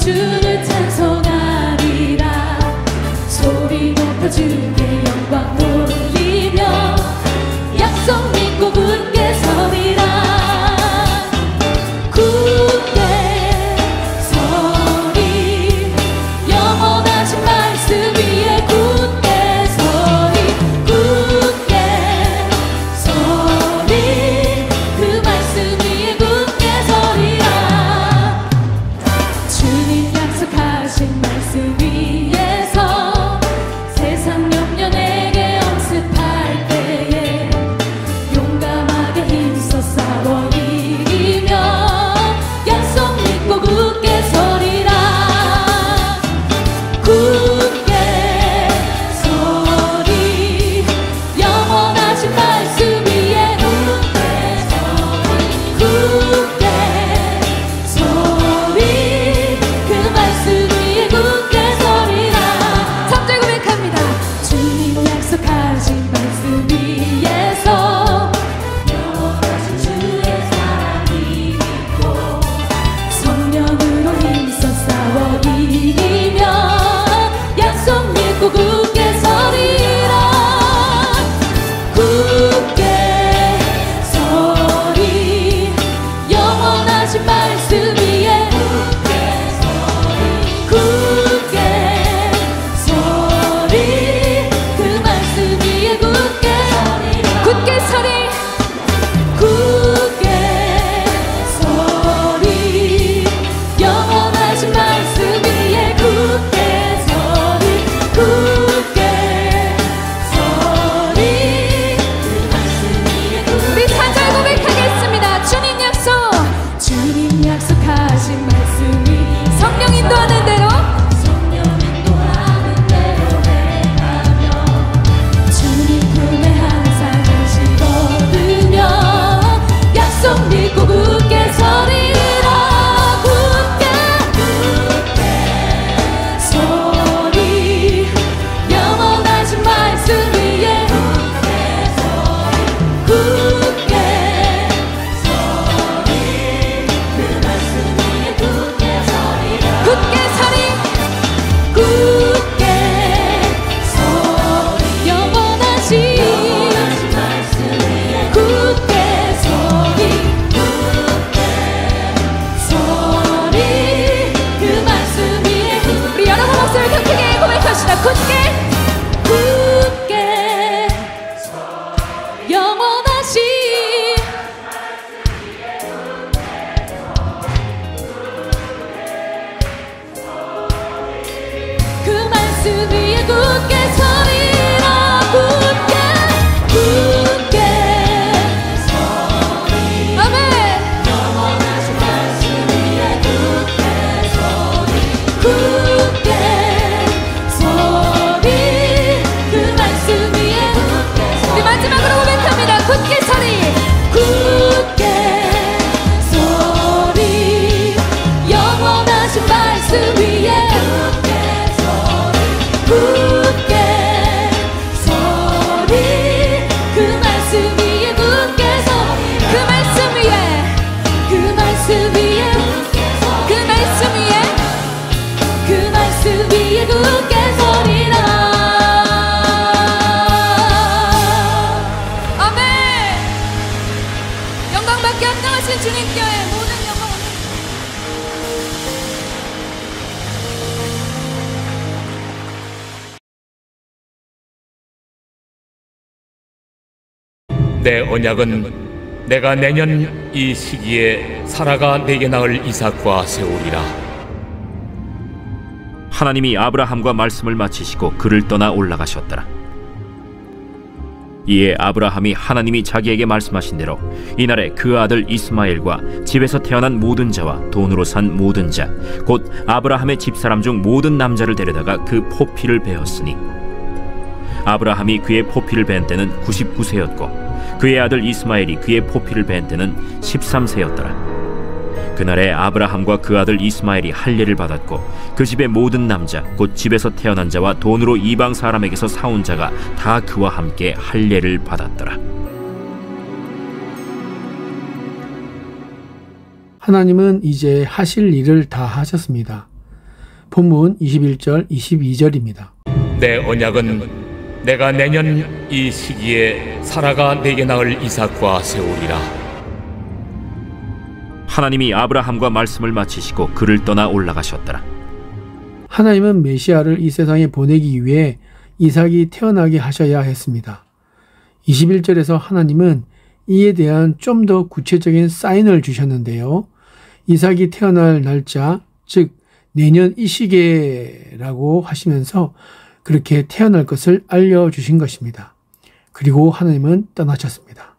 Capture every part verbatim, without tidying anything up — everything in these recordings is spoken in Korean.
주를 찬송하리라. 소리 높여 주께 영광 돌리며 약속 믿고 굳게 서리라. 굳게 서리 영원하신 말씀 위에 굳게 서리. 굳게 서리 그 말씀 위에 굳게 서리라. 주님 약속하신 말씀 위에서 세상 염려 내게 엄습할 때에 용감하게 힘써 싸워 이기며 약속 믿고 굳게 서리라. 굳게 서리 영원하신 말씀 위에 굳게 서리. 굳게 서리 그 말씀 위에 굳게 서리라. 삼 절 고백합니다. 주님 약속하신 말씀 위에서 영원하신 주의 사랑이 믿고 성령으로 힘써 싸워 이기며 약속 믿고 굳게 서리라. 굳게 서리 영원하신 말씀 위에 굳게 서리. 굳게 서리 그 말씀 위에 굳게 서리라. 굳게 서리. 굳게 서리 영원하신 말씀 위에 굳게 서리. 굳게 서리 그 말씀 위에 굳게. 우리 사 절 고백하겠습니다. 주님 약속. 주님 약속하신 말씀이 성령 인도하는 대로 성령 인도하는 대로 행하며 주님 품에 항상 안식 얻으며 약속 믿고 굳게 서리라. 굳게 굳게 서리 영원하신 말씀 위에 굳게 서리. 굳게 서리 그 말씀 위에 굳게 서리라. 굳게 서리. 굳게 서리 영원하신 말씀 위에 굳게 서리. 굳게 서리 그 말씀 위에 굳게. 우리 여러분 목소리 더 크게 고백합시다. 굳게 굳게 영원하신 그 말씀 위에 굳게 서리라. 굳게 굳게 서리 아멘. 영원하신 말씀 위에 굳게 서리. 굳게 서리 그 말씀 위에 굳게 서리. 우리 마지막으로 고백합니다. 굳게 서리. 굳게 서리 영원하신 말씀 위에 굳게 서리. 굳게 서리 그 말씀 위에 굳게 서리. 그 말씀 위에 그 말씀 위에 그 말씀 위에 그 말씀 위에 굳게 서리라. 아멘. 영광받게 합당하신 주님께 모든 영광. 내 언약은 내가 내년 이 시기에 사라가 내게 낳을 이삭과 세우리라. 하나님이 아브라함과 말씀을 마치시고 그를 떠나 올라가셨더라. 이에 아브라함이 하나님이 자기에게 말씀하신 대로 이날에 그 아들 이스마엘과 집에서 태어난 모든 자와 돈으로 산 모든 자 곧 아브라함의 집사람 중 모든 남자를 데려다가 그 포피를 베었으니 아브라함이 그의 포피를 벤 때는 구십구 세였고 그의 아들 이스마엘이 그의 포피를 벤 때는 십삼 세였더라. 그날에 아브라함과 그 아들 이스마엘이 할례를 받았고 그 집의 모든 남자 곧 집에서 태어난 자와 돈으로 이방 사람에게서 사온 자가 다 그와 함께 할례를 받았더라. 하나님은 이제 하실 일을 다 하셨습니다. 본문 이십일 절 이십이 절입니다. 내 언약은 내가 내년 이 시기에 사라가 내게 낳을 이삭과 세우리라. 하나님이 아브라함과 말씀을 마치시고 그를 떠나 올라가셨더라. 하나님은 메시아를 이 세상에 보내기 위해 이삭이 태어나게 하셔야 했습니다. 이십일 절에서 하나님은 이에 대한 좀 더 구체적인 사인을 주셨는데요. 이삭이 태어날 날짜, 즉 내년 이 시기라고 하시면서 그렇게 태어날 것을 알려주신 것입니다. 그리고 하나님은 떠나셨습니다.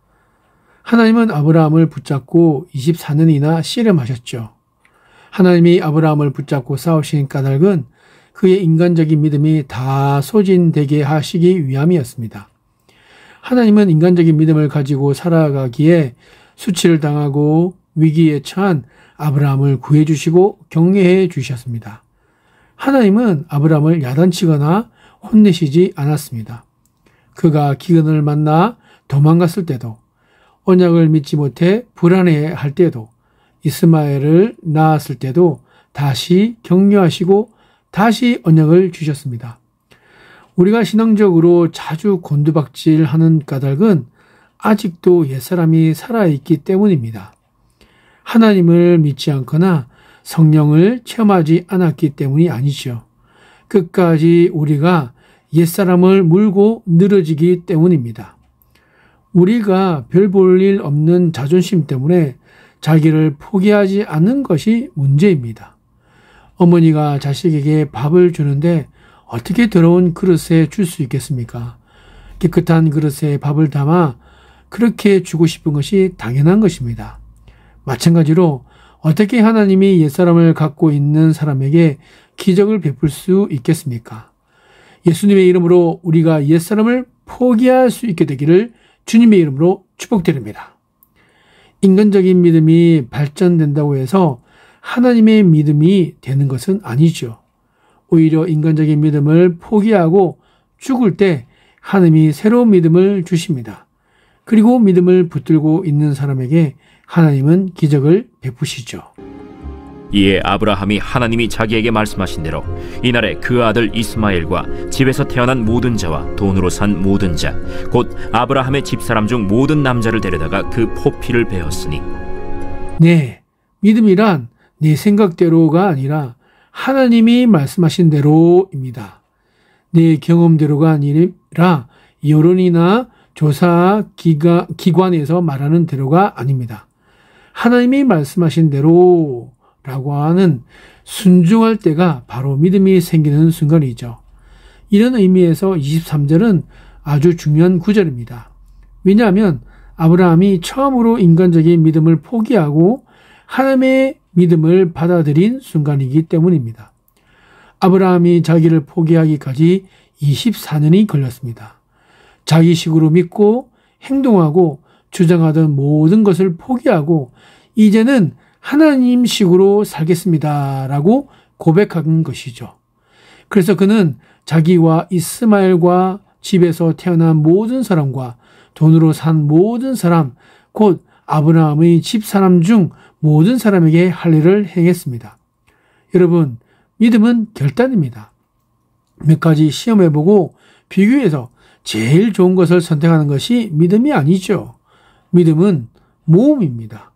하나님은 아브라함을 붙잡고 이십사 년이나 씨름하셨죠. 하나님이 아브라함을 붙잡고 싸우신 까닭은 그의 인간적인 믿음이 다 소진되게 하시기 위함이었습니다. 하나님은 인간적인 믿음을 가지고 살아가기에 수치를 당하고 위기에 처한 아브라함을 구해주시고 격려해 주셨습니다. 하나님은 아브라함을 야단치거나 혼내시지 않았습니다. 그가 기근을 만나 도망갔을 때도, 언약을 믿지 못해 불안해할 때도, 이스마엘을 낳았을 때도 다시 격려하시고 다시 언약을 주셨습니다. 우리가 신앙적으로 자주 곤두박질하는 까닭은 아직도 옛사람이 살아있기 때문입니다. 하나님을 믿지 않거나 성령을 체험하지 않았기 때문이 아니죠. 끝까지 우리가 옛사람을 물고 늘어지기 때문입니다. 우리가 별 볼 일 없는 자존심 때문에 자기를 포기하지 않는 것이 문제입니다. 어머니가 자식에게 밥을 주는데 어떻게 더러운 그릇에 줄 수 있겠습니까? 깨끗한 그릇에 밥을 담아 그렇게 주고 싶은 것이 당연한 것입니다. 마찬가지로 어떻게 하나님이 옛사람을 갖고 있는 사람에게 기적을 베풀 수 있겠습니까? 예수님의 이름으로 우리가 옛사람을 포기할 수 있게 되기를 주님의 이름으로 축복드립니다. 인간적인 믿음이 발전된다고 해서 하나님의 믿음이 되는 것은 아니죠. 오히려 인간적인 믿음을 포기하고 죽을 때 하나님이 새로운 믿음을 주십니다. 그리고 믿음을 붙들고 있는 사람에게 하나님은 기적을 베푸시죠. 이에 아브라함이 하나님이 자기에게 말씀하신 대로 이날에 그 아들 이스마엘과 집에서 태어난 모든 자와 돈으로 산 모든 자, 곧 아브라함의 집사람 중 모든 남자를 데려다가 그 포피를 베었으니. 네, 믿음이란 내 생각대로가 아니라 하나님이 말씀하신 대로입니다. 내 경험대로가 아니라 여론이나 조사 기가, 기관에서 말하는 대로가 아닙니다. 하나님이 말씀하신 대로라고 하는 순종할 때가 바로 믿음이 생기는 순간이죠. 이런 의미에서 이십삼 절은 아주 중요한 구절입니다. 왜냐하면 아브라함이 처음으로 인간적인 믿음을 포기하고 하나님의 믿음을 받아들인 순간이기 때문입니다. 아브라함이 자기를 포기하기까지 이십사 년이 걸렸습니다. 자기식으로 믿고 행동하고 주장하던 모든 것을 포기하고 이제는 하나님식으로 살겠습니다라고 고백한 것이죠. 그래서 그는 자기와 이스마엘과 집에서 태어난 모든 사람과 돈으로 산 모든 사람, 곧 아브라함의 집사람 중 모든 사람에게 할례를 행했습니다. 여러분, 믿음은 결단입니다. 몇 가지 시험해보고 비교해서 제일 좋은 것을 선택하는 것이 믿음이 아니죠. 믿음은 모험입니다.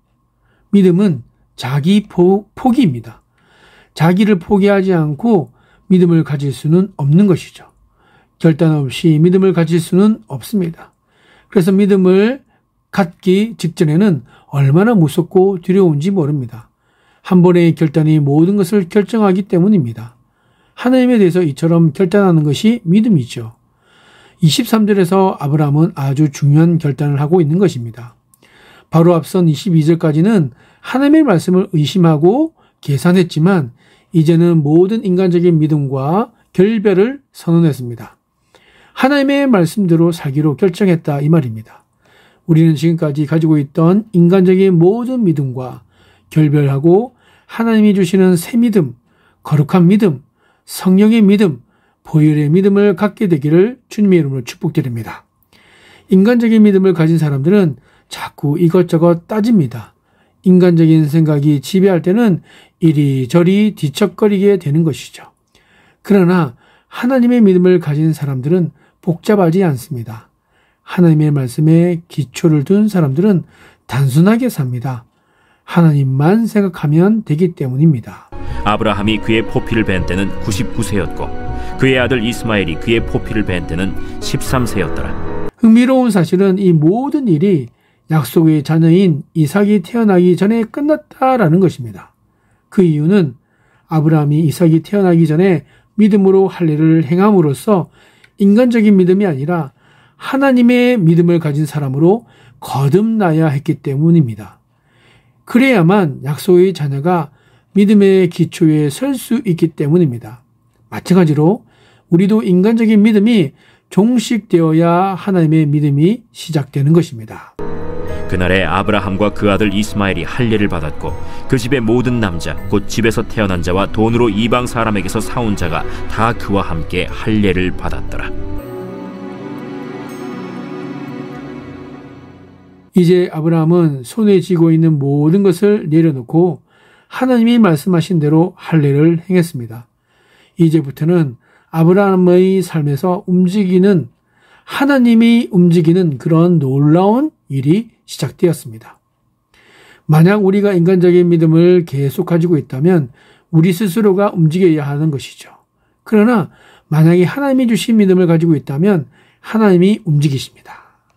믿음은 자기 포, 포기입니다. 자기를 포기하지 않고 믿음을 가질 수는 없는 것이죠. 결단 없이 믿음을 가질 수는 없습니다. 그래서 믿음을 갖기 직전에는 얼마나 무섭고 두려운지 모릅니다. 한 번의 결단이 모든 것을 결정하기 때문입니다. 하나님에 대해서 이처럼 결단하는 것이 믿음이죠. 이십삼 절에서 아브라함은 아주 중요한 결단을 하고 있는 것입니다. 바로 앞선 이십이 절까지는 하나님의 말씀을 의심하고 계산했지만 이제는 모든 인간적인 믿음과 결별을 선언했습니다. 하나님의 말씀대로 살기로 결정했다 이 말입니다. 우리는 지금까지 가지고 있던 인간적인 모든 믿음과 결별하고 하나님이 주시는 새 믿음, 거룩한 믿음, 성령의 믿음, 보혈의 믿음을 갖게 되기를 주님의 이름으로 축복드립니다. 인간적인 믿음을 가진 사람들은 자꾸 이것저것 따집니다. 인간적인 생각이 지배할 때는 이리저리 뒤척거리게 되는 것이죠. 그러나 하나님의 믿음을 가진 사람들은 복잡하지 않습니다. 하나님의 말씀에 기초를 둔 사람들은 단순하게 삽니다. 하나님만 생각하면 되기 때문입니다. 아브라함이 그의 포피를 벤 때는 구십구 세였고 그의 아들 이스마엘이 그의 포피를 벤 때는 십삼 세였더라. 흥미로운 사실은 이 모든 일이 약속의 자녀인 이삭이 태어나기 전에 끝났다라는 것입니다. 그 이유는 아브라함이 이삭이 태어나기 전에 믿음으로 할례를 행함으로써 인간적인 믿음이 아니라 하나님의 믿음을 가진 사람으로 거듭나야 했기 때문입니다. 그래야만 약속의 자녀가 믿음의 기초에 설 수 있기 때문입니다. 마찬가지로 우리도 인간적인 믿음이 종식되어야 하나님의 믿음이 시작되는 것입니다. 그날에 아브라함과 그 아들 이스마엘이 할례를 받았고 그 집의 모든 남자 곧 집에서 태어난 자와 돈으로 이방 사람에게서 사온 자가 다 그와 함께 할례를 받았더라. 이제 아브라함은 손에 쥐고 있는 모든 것을 내려놓고 하나님이 말씀하신 대로 할례를 행했습니다. 이제부터는 아브라함의 삶에서 움직이는 하나님이 움직이는 그런 놀라운 일이 시작되었습니다. 만약 우리가 인간적인 믿음을 계속 가지고 있다면 우리 스스로가 움직여야 하는 것이죠. 그러나 만약에 하나님이 주신 믿음을 가지고 있다면 하나님이 움직이십니다.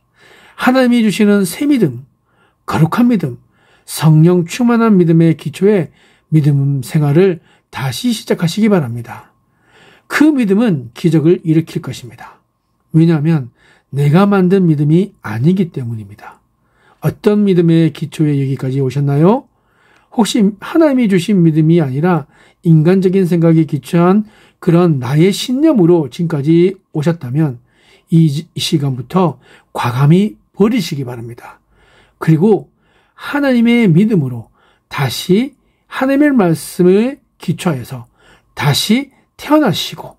하나님이 주시는 새 믿음, 거룩한 믿음, 성령 충만한 믿음의 기초에 믿음 생활을 다시 시작하시기 바랍니다. 그 믿음은 기적을 일으킬 것입니다. 왜냐하면 내가 만든 믿음이 아니기 때문입니다. 어떤 믿음의 기초에 여기까지 오셨나요? 혹시 하나님이 주신 믿음이 아니라 인간적인 생각에 기초한 그런 나의 신념으로 지금까지 오셨다면 이 시간부터 과감히 버리시기 바랍니다. 그리고 하나님의 믿음으로 다시 하나님의 말씀을 기초해서 다시 태어나시고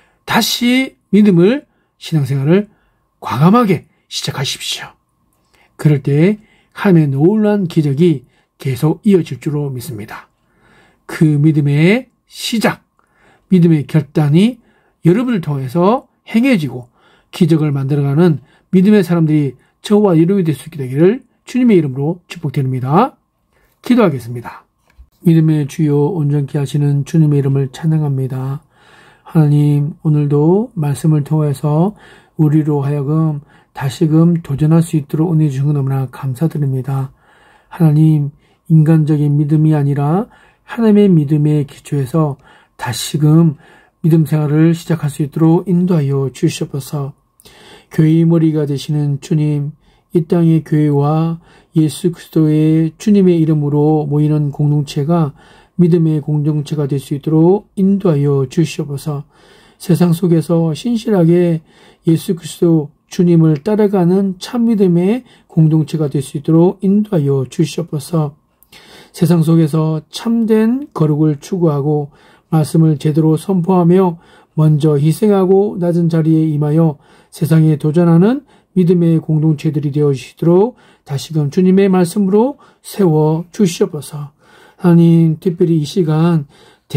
다시 믿음을 신앙생활을 과감하게 시작하십시오. 그럴 때 하나님의 놀라운 기적이 계속 이어질 줄로 믿습니다. 그 믿음의 시작, 믿음의 결단이 여러분을 통해서 행해지고 기적을 만들어가는 믿음의 사람들이 저와 여러분이 될 수 있게 되기를 주님의 이름으로 축복드립니다. 기도하겠습니다. 믿음의 주여 온전케 하시는 주님의 이름을 찬양합니다. 하나님, 오늘도 말씀을 통해서 우리로 하여금 다시금 도전할 수 있도록 은혜 주신 것 너무나 감사드립니다. 하나님, 인간적인 믿음이 아니라 하나님의 믿음의 기초에서 다시금 믿음 생활을 시작할 수 있도록 인도하여 주시옵소서. 교회의 머리가 되시는 주님, 이 땅의 교회와 예수 그리스도의 주님의 이름으로 모이는 공동체가 믿음의 공동체가 될 수 있도록 인도하여 주시옵소서. 세상 속에서 신실하게 예수 그리스도 주님을 따라가는 참 믿음의 공동체가 될 수 있도록 인도하여 주시옵소서. 세상 속에서 참된 거룩을 추구하고 말씀을 제대로 선포하며 먼저 희생하고 낮은 자리에 임하여 세상에 도전하는 믿음의 공동체들이 되어주시도록 다시금 주님의 말씀으로 세워 주시옵소서. 하나님, 특별히 이 시간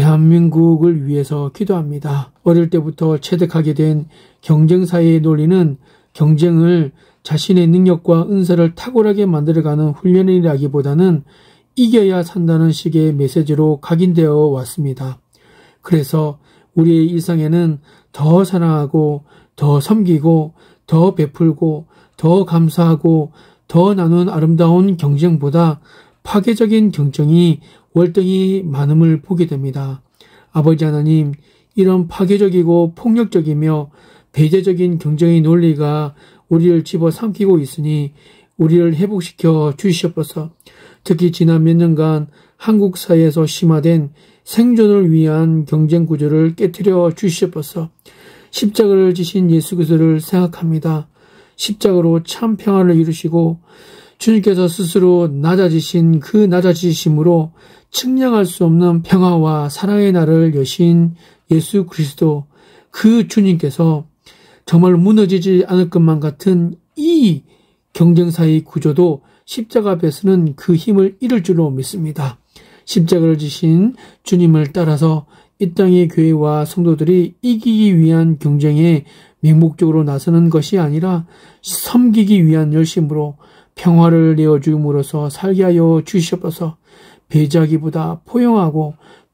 대한민국을 위해서 기도합니다. 어릴 때부터 체득하게 된 경쟁사회의 논리는 경쟁을 자신의 능력과 은사를 탁월하게 만들어가는 훈련이라기보다는 이겨야 산다는 식의 메시지로 각인되어 왔습니다. 그래서 우리의 일상에는 더 사랑하고 더 섬기고 더 베풀고 더 감사하고 더 나눈 아름다운 경쟁보다 파괴적인 경쟁이 월등히 많음을 보게 됩니다. 아버지 하나님, 이런 파괴적이고 폭력적이며 배제적인 경쟁의 논리가 우리를 집어삼키고 있으니 우리를 회복시켜 주시옵소서. 특히 지난 몇 년간 한국 사회에서 심화된 생존을 위한 경쟁 구조를 깨트려 주시옵소서. 십자가를 지신 예수 그리스도를 생각합니다. 십자가로 참 평화를 이루시고 주님께서 스스로 낮아지신 그 낮아지심으로 측량할 수 없는 평화와 사랑의 날을 여신 예수 그리스도, 그 주님께서 정말 무너지지 않을 것만 같은 이 경쟁사의 구조도 십자가 앞에서는 그 힘을 잃을 줄로 믿습니다. 십자가를 지신 주님을 따라서 이 땅의 교회와 성도들이 이기기 위한 경쟁에 맹목적으로 나서는 것이 아니라 섬기기 위한 열심으로 평화를 내어줌으로써 살게 하여 주시옵소서. 배제하기보다 포용하고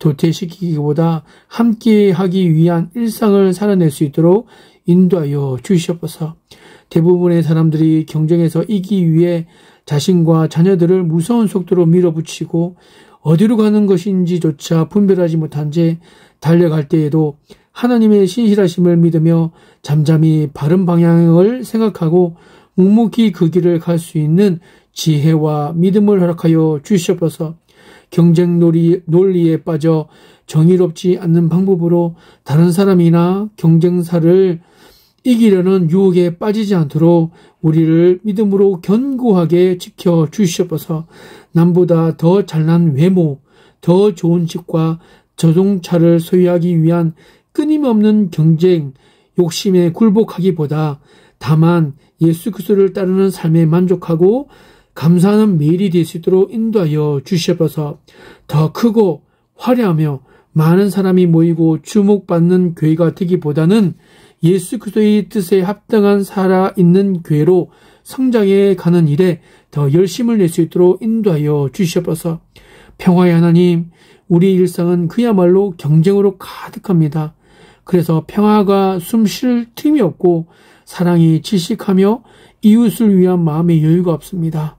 도태시키기보다 함께하기 위한 일상을 살아낼 수 있도록 인도하여 주시옵소서. 대부분의 사람들이 경쟁에서 이기기 위해 자신과 자녀들을 무서운 속도로 밀어붙이고 어디로 가는 것인지조차 분별하지 못한 채 달려갈 때에도 하나님의 신실하심을 믿으며 잠잠히 바른 방향을 생각하고 묵묵히 그 길을 갈 수 있는 지혜와 믿음을 허락하여 주시옵소서. 경쟁 논리, 논리에 빠져 정의롭지 않는 방법으로 다른 사람이나 경쟁사를 이기려는 유혹에 빠지지 않도록 우리를 믿음으로 견고하게 지켜 주시옵소서. 남보다 더 잘난 외모, 더 좋은 집과 자동차를 소유하기 위한 끊임없는 경쟁, 욕심에 굴복하기보다 다만 예수 그리스도를 따르는 삶에 만족하고 감사하는 매일이 될 수 있도록 인도하여 주시옵소서. 더 크고 화려하며 많은 사람이 모이고 주목받는 교회가 되기보다는 예수 그리스도의 뜻에 합당한 살아있는 교회로 성장해 가는 일에 더 열심을 낼 수 있도록 인도하여 주시옵소서. 평화의 하나님, 우리 일상은 그야말로 경쟁으로 가득합니다. 그래서 평화가 숨 쉴 틈이 없고 사랑이 질식하며 이웃을 위한 마음의 여유가 없습니다.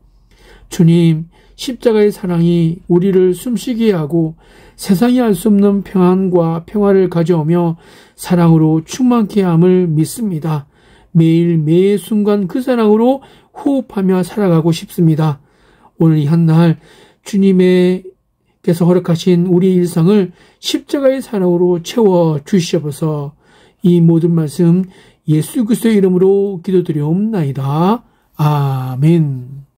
주님, 십자가의 사랑이 우리를 숨쉬게 하고 세상이 알 수 없는 평안과 평화를 가져오며 사랑으로 충만케 함을 믿습니다. 매일 매 순간 그 사랑으로 호흡하며 살아가고 싶습니다. 오늘 이 한날 주님께서 허락하신 우리 일상을 십자가의 사랑으로 채워 주시옵소서. 이 모든 말씀 예수 그리스도의 이름으로 기도드리옵나이다. 아멘.